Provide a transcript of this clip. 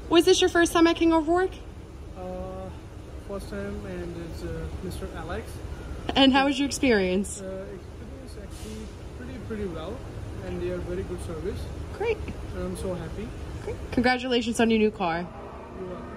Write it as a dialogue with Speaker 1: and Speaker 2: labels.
Speaker 1: Was this your first time at King of Rourke?
Speaker 2: First time, and it's Mr. Alex.
Speaker 1: And how was your experience?
Speaker 2: Experience actually pretty well, and they are very good service.
Speaker 1: Great.
Speaker 2: And I'm so happy.
Speaker 1: Great. Congratulations on your new car.
Speaker 2: You're welcome.